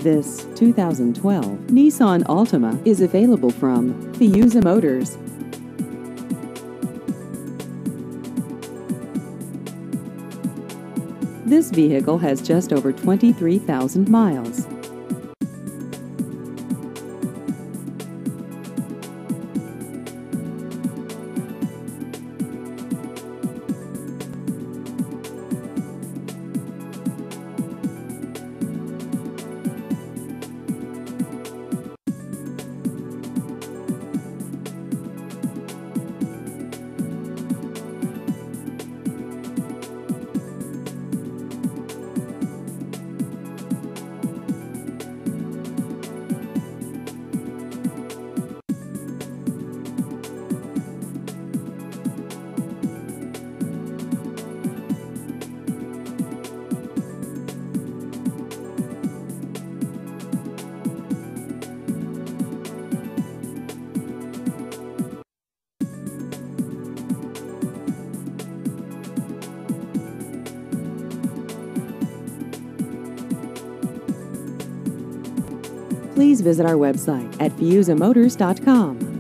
This 2012 Nissan Altima is available from Fiuza Motors. This vehicle has just over 23,000 miles. Please visit our website at fiuzamotors.com.